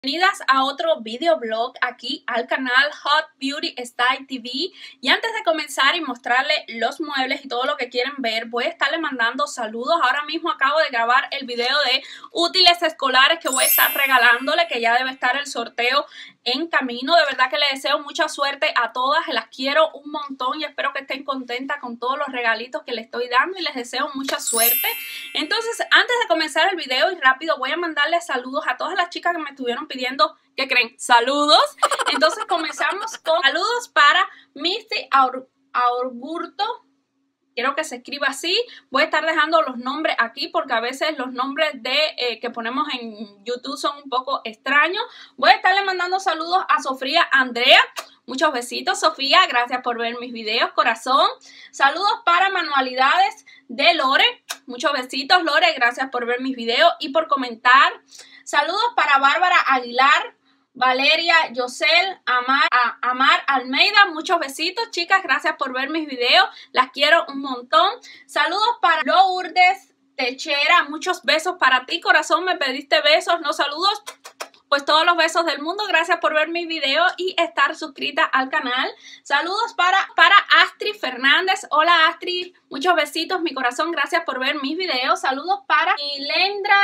Bienvenidas a otro videoblog aquí al canal Hot Beauty Style TV. Y antes de comenzar y mostrarles los muebles y todo lo que quieren ver, voy a estarle mandando saludos. Ahora mismo acabo de grabar el video de útiles escolares que voy a estar regalándole, que ya debe estar el sorteo en camino. De verdad que les deseo mucha suerte a todas, las quiero un montón y espero que estén contentas con todos los regalitos que les estoy dando y les deseo mucha suerte. Entonces, antes de comenzar el video y rápido voy a mandarles saludos a todas las chicas que me estuvieron pidiendo, ¿qué creen? Saludos. Entonces comenzamos con saludos para Misty Augurto. Quiero que se escriba así. Voy a estar dejando los nombres aquí porque a veces los nombres que ponemos en YouTube son un poco extraños. Voy a estarle mandando saludos a Sofía Andrea. Muchos besitos, Sofía. Gracias por ver mis videos, corazón. Saludos para Manualidades de Lore. Muchos besitos, Lore. Gracias por ver mis videos y por comentar. Saludos para Bárbara Aguilar, Valeria Yosel, Amar Almeida. Muchos besitos, chicas. Gracias por ver mis videos. Las quiero un montón. Saludos para Lourdes Techera. Muchos besos para ti, corazón. Me pediste besos, no saludos. Pues todos los besos del mundo. Gracias por ver mis videos y estar suscrita al canal. Saludos para Astrid Fernández. Hola, Astrid. Muchos besitos, mi corazón. Gracias por ver mis videos. Saludos para Milendra,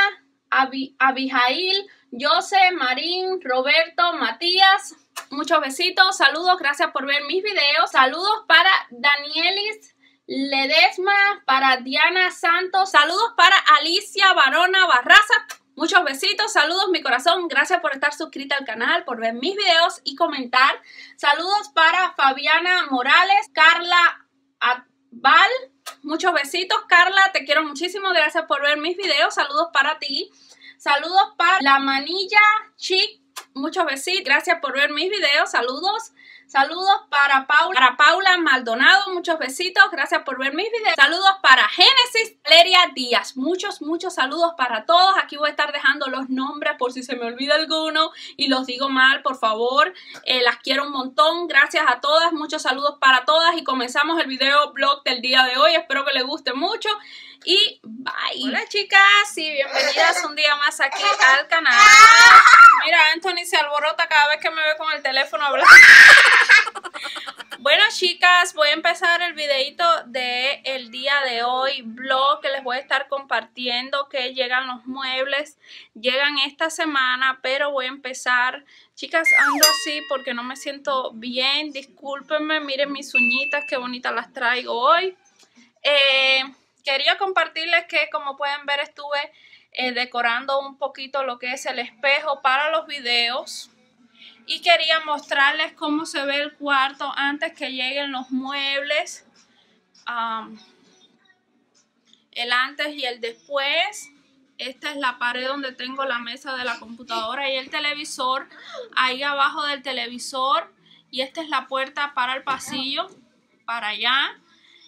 Abijail, Jose, Marín, Roberto, Matías. Muchos besitos. Saludos. Gracias por ver mis videos. Saludos para Danielis Ledesma, para Diana Santos. Saludos para Alicia Barona Barraza. Muchos besitos, saludos mi corazón, gracias por estar suscrita al canal, por ver mis videos y comentar. Saludos para Fabiana Morales, Carla Adval. Muchos besitos, Carla, te quiero muchísimo, gracias por ver mis videos. Saludos para ti. Saludos para La Manilla Chic. Muchos besitos, gracias por ver mis videos. Saludos. Saludos para Paula Maldonado, muchos besitos, gracias por ver mis videos. Saludos para Génesis Valeria Díaz, muchos saludos para todos. Aquí voy a estar dejando los nombres por si se me olvida alguno y los digo mal, por favor. Las quiero un montón, gracias a todas, muchos saludos para todas y comenzamos el video blog del día de hoy. Espero que les guste mucho y bye. Hola chicas y bienvenidas un día más aquí al canal. Mira, Anthony se alborota cada vez que me ve con el teléfono hablando. Bueno chicas, voy a empezar el videito del día de hoy, blog que les voy a estar compartiendo, que llegan los muebles, llegan esta semana, pero voy a empezar, chicas, ando así porque no me siento bien, discúlpenme, miren mis uñitas, qué bonitas las traigo hoy. Quería compartirles que, como pueden ver, estuve decorando un poquito lo que es el espejo para los videos. Y quería mostrarles cómo se ve el cuarto antes que lleguen los muebles. El antes y el después. Esta es la pared donde tengo la mesa de la computadora y el televisor. Ahí abajo del televisor. Y esta es la puerta para el pasillo. Para allá.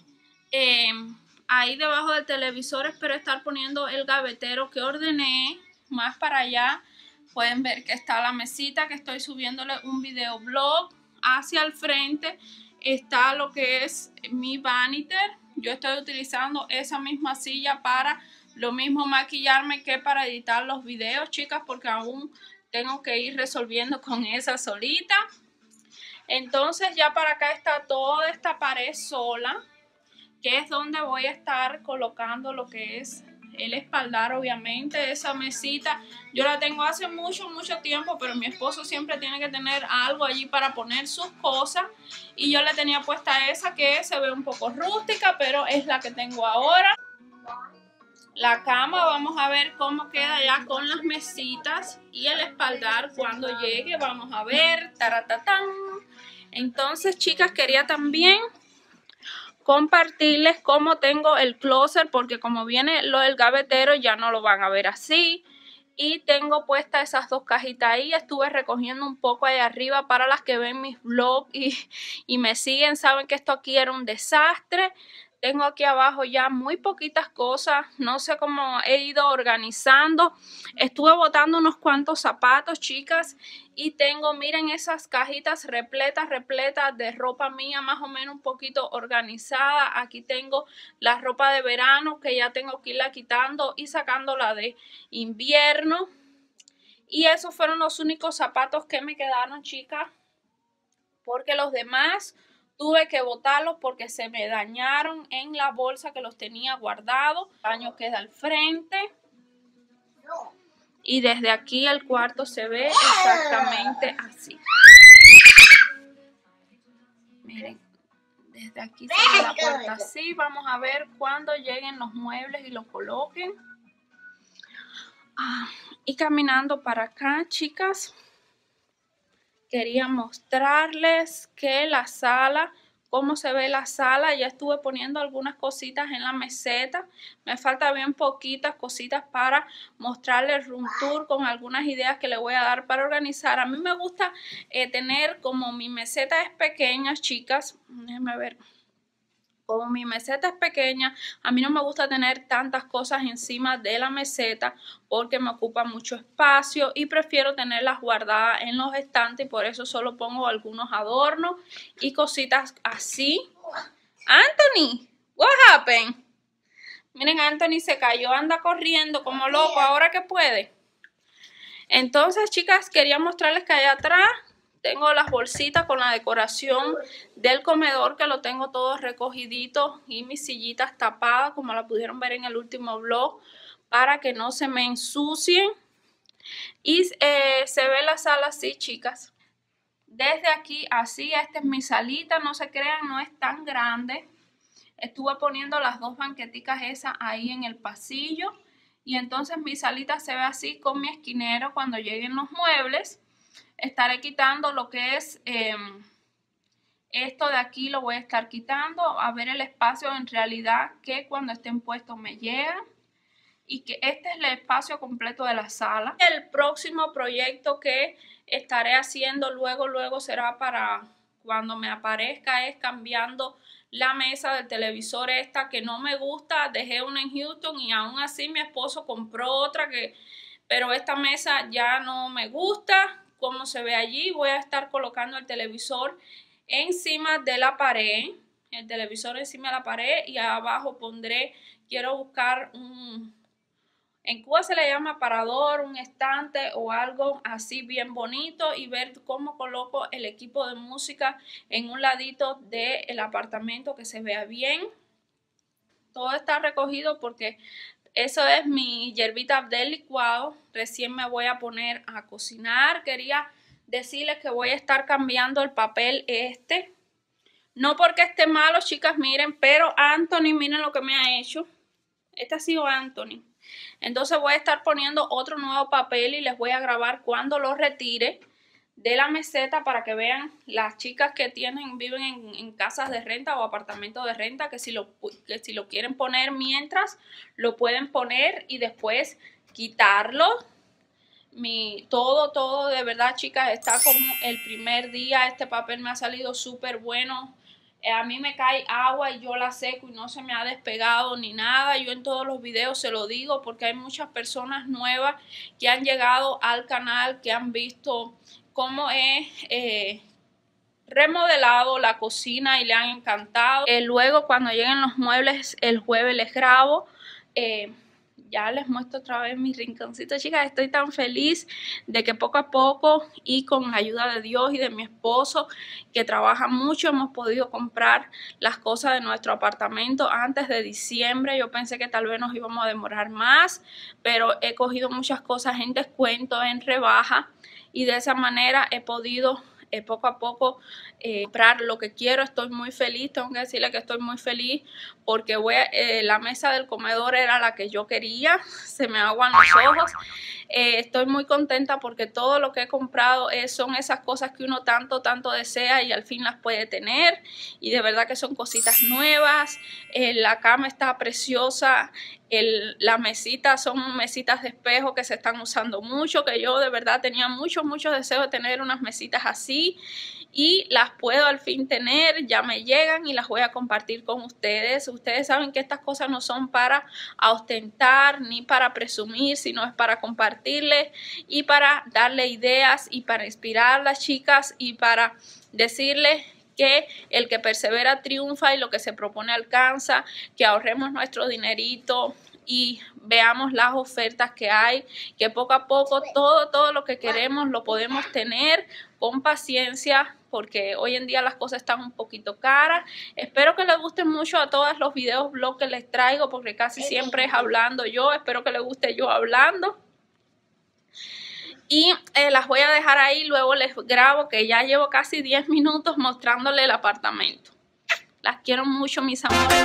Ahí debajo del televisor espero estar poniendo el gavetero que ordené. Más para allá. Pueden ver que está la mesita que estoy subiéndole un videoblog. Hacia el frente está lo que es mi vaniter. Yo estoy utilizando esa misma silla para lo mismo maquillarme que para editar los videos, chicas, porque aún tengo que ir resolviendo con esa solita. Entonces ya para acá está toda esta pared sola, que es donde voy a estar colocando lo que es el espaldar. Obviamente esa mesita yo la tengo hace mucho tiempo, pero mi esposo siempre tiene que tener algo allí para poner sus cosas y yo le tenía puesta esa que se ve un poco rústica, pero es la que tengo ahora. La cama, vamos a ver cómo queda ya con las mesitas y el espaldar cuando llegue, vamos a ver. Taratatán. Entonces chicas, quería también compartirles cómo tengo el closet, porque como viene lo del gavetero ya no lo van a ver así. Y tengo puestas esas dos cajitas ahí. Estuve recogiendo un poco ahí arriba para las que ven mis vlogs y me siguen. Saben que esto aquí era un desastre. Tengo aquí abajo ya muy poquitas cosas. No sé cómo he ido organizando. Estuve botando unos cuantos zapatos, chicas. Y tengo, miren, esas cajitas repletas de ropa mía, más o menos un poquito organizada. Aquí tengo la ropa de verano que ya tengo que irla quitando y sacando la de invierno. Y esos fueron los únicos zapatos que me quedaron, chicas, porque los demás tuve que botarlos porque se me dañaron en la bolsa que los tenía guardados. El baño queda al frente. Y desde aquí el cuarto se ve exactamente así. Miren, desde aquí se ve la puerta así. Vamos a ver cuando lleguen los muebles y los coloquen. Y caminando para acá, chicas, quería mostrarles que la sala, cómo se ve la sala. Ya estuve poniendo algunas cositas en la meseta. Me falta bien poquitas cositas para mostrarles el room tour con algunas ideas que le voy a dar para organizar. A mí me gusta tener, como mi meseta es pequeña, chicas, déjenme ver. Como mi meseta es pequeña, a mí no me gusta tener tantas cosas encima de la meseta porque me ocupa mucho espacio y prefiero tenerlas guardadas en los estantes, y por eso solo pongo algunos adornos y cositas así. Anthony, what happened? Miren, Anthony se cayó, anda corriendo como loco, ahora que puede. Entonces, chicas, quería mostrarles que allá atrás tengo las bolsitas con la decoración del comedor, que lo tengo todo recogidito, y mis sillitas tapadas, como la pudieron ver en el último vlog, para que no se me ensucien. Y se ve la sala así, chicas. Desde aquí así, esta es mi salita, no se crean, no es tan grande. Estuve poniendo las dos banqueticas esas ahí en el pasillo. Y entonces mi salita se ve así con mi esquinero. Cuando lleguen los muebles, estaré quitando lo que es esto de aquí, lo voy a estar quitando, a ver el espacio en realidad que cuando estén puestos me llega, y que este es el espacio completo de la sala. El próximo proyecto que estaré haciendo luego será para cuando me aparezca, es cambiando la mesa del televisor esta que no me gusta. Dejé una en Houston y aún así mi esposo compró otra, pero esta mesa ya no me gusta como se ve allí. Voy a estar colocando el televisor encima de la pared, el televisor encima de la pared, y abajo pondré, quiero buscar en Cuba se le llama aparador, un estante o algo así bien bonito, y ver cómo coloco el equipo de música en un ladito del apartamento que se vea bien. Todo está recogido porque eso es mi hierbita del licuado. Recién me voy a poner a cocinar. Quería decirles que voy a estar cambiando el papel este. No porque esté malo, chicas, miren, pero Anthony, miren lo que me ha hecho. Este ha sido Anthony. Entonces voy a estar poniendo otro nuevo papel y les voy a grabar cuando lo retire de la meseta, para que vean las chicas que viven en casas de renta o apartamentos de renta, que si lo quieren poner mientras, lo pueden poner y después quitarlo. Todo de verdad, chicas, está como el primer día. Este papel me ha salido súper bueno. A mí me cae agua y yo la seco y no se me ha despegado ni nada. Yo en todos los videos se lo digo porque hay muchas personas nuevas que han llegado al canal, que han visto cómo he remodelado la cocina y le han encantado. Luego cuando lleguen los muebles el jueves les grabo. Ya les muestro otra vez mi rinconcito, chicas. Estoy tan feliz de que poco a poco y con la ayuda de Dios y de mi esposo, que trabaja mucho, hemos podido comprar las cosas de nuestro apartamento antes de diciembre. Yo pensé que tal vez nos íbamos a demorar más, pero he cogido muchas cosas en descuento, en rebaja, y de esa manera he podido poco a poco comprar lo que quiero. Estoy muy feliz, tengo que decirle que estoy muy feliz porque la mesa del comedor era la que yo quería, se me aguan los ojos. Estoy muy contenta porque todo lo que he comprado son esas cosas que uno tanto desea y al fin las puede tener, y de verdad que son cositas nuevas. La cama está preciosa. Las mesitas son mesitas de espejo que se están usando mucho, que yo de verdad tenía mucho deseo de tener unas mesitas así, y las puedo al fin tener. Ya me llegan y las voy a compartir con ustedes. Ustedes saben que estas cosas no son para ostentar ni para presumir, sino es para compartirles y para darle ideas y para inspirar a las chicas y para decirles que el que persevera triunfa y lo que se propone alcanza, que ahorremos nuestro dinerito y veamos las ofertas que hay, que poco a poco todo lo que queremos lo podemos tener con paciencia, porque hoy en día las cosas están un poquito caras. Espero que les gusten mucho a todos los videos blog que les traigo, porque casi siempre es hablando yo. Espero que les guste yo hablando. Y las voy a dejar ahí, luego les grabo, que ya llevo casi 10 minutos mostrándole el apartamento. Las quiero mucho, mis amores.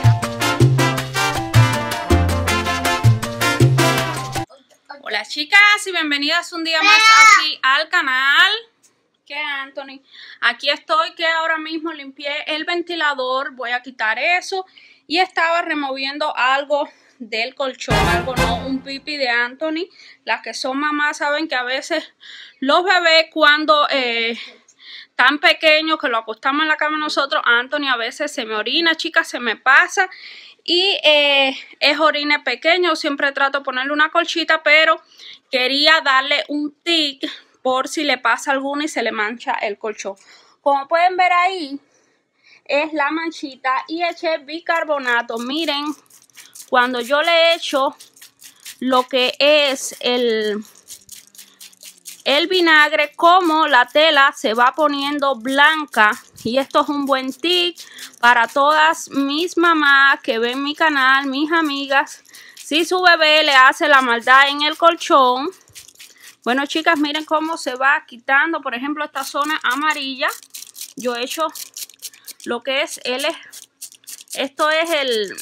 Hola chicas y bienvenidas un día más aquí al canal. ¿Qué, Anthony? Aquí estoy, que ahora mismo limpié el ventilador, voy a quitar eso y estaba removiendo algo del colchón, algo no, un pipi de Anthony. Las que son mamás saben que a veces los bebés cuando tan pequeños que lo acostamos en la cama nosotros, Anthony a veces se me orina, chicas, se me pasa y es orine pequeño. Siempre trato de ponerle una colchita, pero quería darle un tic por si le pasa alguno y se le mancha el colchón. Como pueden ver ahí es la manchita y eché bicarbonato. Miren, cuando yo le echo lo que es el vinagre, como la tela se va poniendo blanca. Y esto es un buen tip para todas mis mamás que ven mi canal, mis amigas. Si su bebé le hace la maldad en el colchón. Bueno, chicas, miren cómo se va quitando, por ejemplo, esta zona amarilla. Yo he hecho lo que es esto es el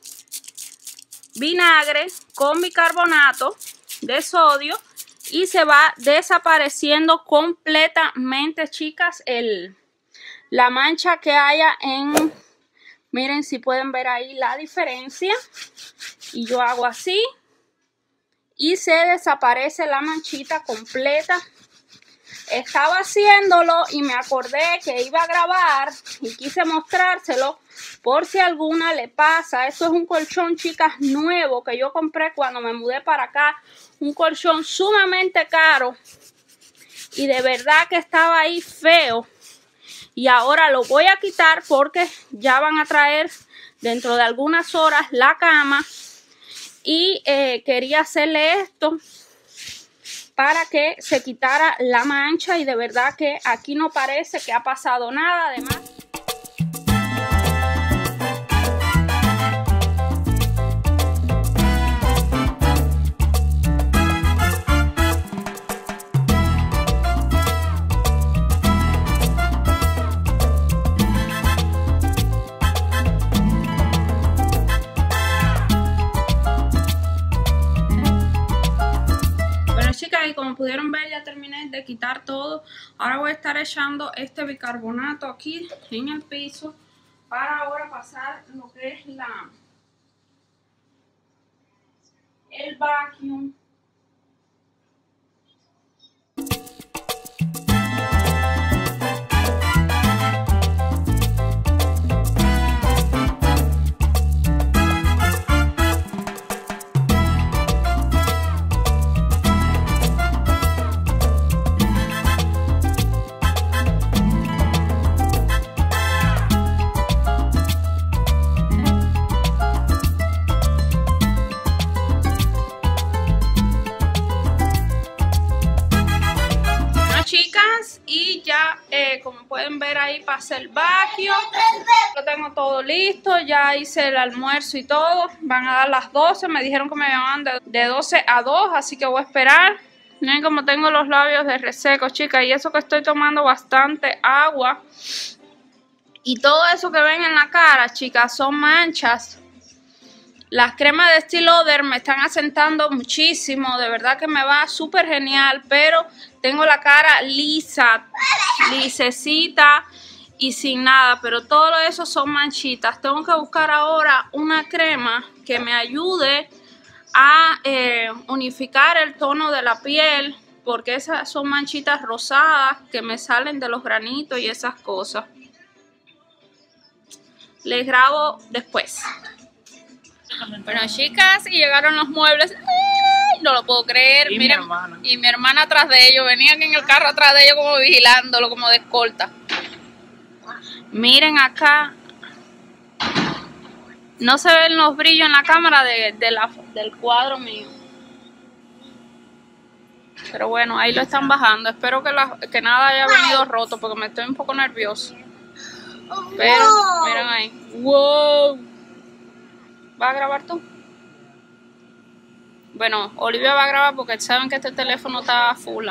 vinagre con bicarbonato de sodio y se va desapareciendo completamente, chicas, la mancha que haya en... Miren si pueden ver ahí la diferencia. Y yo hago así y se desaparece la manchita completa. Estaba haciéndolo y me acordé que iba a grabar y quise mostrárselo por si alguna le pasa. Esto es un colchón, chicas, nuevo que yo compré cuando me mudé para acá. Un colchón sumamente caro y de verdad que estaba ahí feo. Y ahora lo voy a quitar porque ya van a traer dentro de algunas horas la cama. Y quería hacerle esto para que se quitara la mancha y de verdad que aquí no parece que ha pasado nada. Además, y como pudieron ver, ya terminé de quitar todo. Ahora voy a estar echando este bicarbonato aquí en el piso para ahora pasar lo que es el vacuum. Chicas, y ya como pueden ver ahí pasé el vacío, lo tengo todo listo, ya hice el almuerzo y todo. Van a dar las 12, me dijeron que me llamaban de 12 a 2, así que voy a esperar. Miren como tengo los labios de reseco, chicas, y eso que estoy tomando bastante agua. Y todo eso que ven en la cara, chicas, son manchas. Las cremas de Estée Lauder me están asentando muchísimo, de verdad que me va súper genial, pero tengo la cara lisa, lisecita y sin nada, pero todo eso son manchitas. Tengo que buscar ahora una crema que me ayude a unificar el tono de la piel, porque esas son manchitas rosadas que me salen de los granitos y esas cosas. Les grabo después. Bueno, chicas, y llegaron los muebles. ¡Ay! No lo puedo creer. Y miren, mi mi hermana atrás de ellos. Venían en el carro atrás de ellos como vigilándolo, como de escolta. Miren acá. No se ven los brillos en la cámara del cuadro mío. Pero bueno, ahí lo están bajando. Espero que nada haya venido roto porque me estoy un poco nervioso. Pero, miren ahí. ¡Wow! ¿Vas a grabar tú? Bueno, Olivia va a grabar porque saben que este teléfono está full.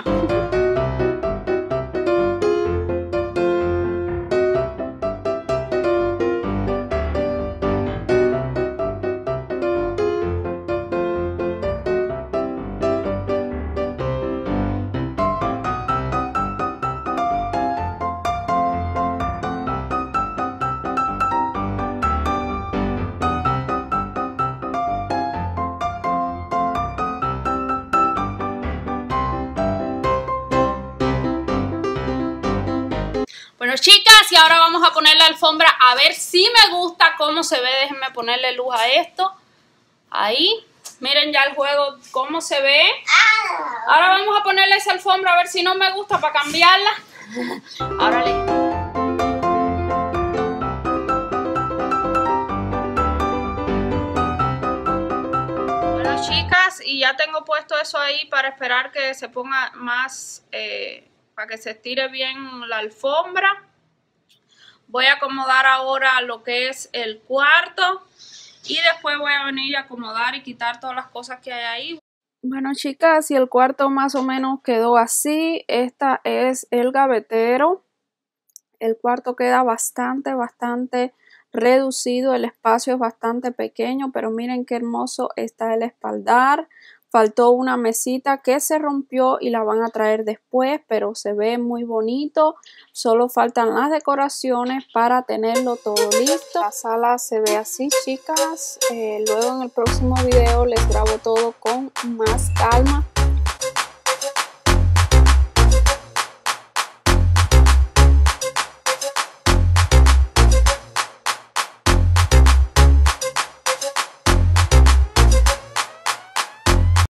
Bueno, chicas, y ahora vamos a poner la alfombra a ver si me gusta cómo se ve. Déjenme ponerle luz a esto. Ahí, miren ya el juego cómo se ve. Ahora vamos a ponerle esa alfombra a ver si no me gusta para cambiarla. Ahora Bueno, chicas, y ya tengo puesto eso ahí para esperar que se ponga más... para que se estire bien la alfombra. Voy a acomodar ahora lo que es el cuarto y después voy a venir a acomodar y quitar todas las cosas que hay ahí. Bueno, chicas, y el cuarto más o menos quedó así. Esta es el gavetero. El cuarto queda bastante reducido. El espacio es bastante pequeño, pero miren qué hermoso está el espaldar. Faltó una mesita que se rompió y la van a traer después, pero se ve muy bonito. Solo faltan las decoraciones para tenerlo todo listo. La sala se ve así, chicas. Luego en el próximo video les grabo todo con más calma.